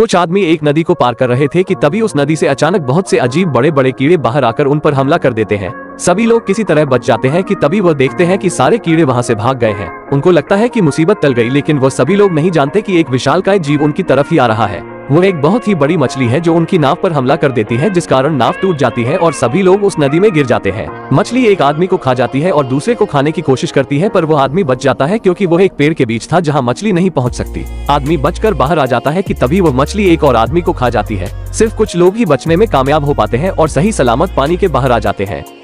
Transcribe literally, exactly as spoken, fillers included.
कुछ आदमी एक नदी को पार कर रहे थे कि तभी उस नदी से अचानक बहुत से अजीब बड़े बड़े कीड़े बाहर आकर उन पर हमला कर देते हैं। सभी लोग किसी तरह बच जाते हैं कि तभी वह देखते हैं कि सारे कीड़े वहां से भाग गए हैं। उनको लगता है कि मुसीबत टल गई, लेकिन वह सभी लोग नहीं जानते कि एक विशालकाय जीव उनकी तरफ ही आ रहा है। वो एक बहुत ही बड़ी मछली है जो उनकी नाव पर हमला कर देती है, जिस कारण नाव टूट जाती है और सभी लोग उस नदी में गिर जाते हैं। मछली एक आदमी को खा जाती है और दूसरे को खाने की कोशिश करती है, पर वो आदमी बच जाता है क्योंकि वो एक पेड़ के बीच था जहाँ मछली नहीं पहुँच सकती। आदमी बचकर बाहर आ जाता है कि तभी वह मछली एक और आदमी को खा जाती है। सिर्फ कुछ लोग ही बचने में कामयाब हो पाते हैं और सही सलामत पानी के बाहर आ जाते हैं।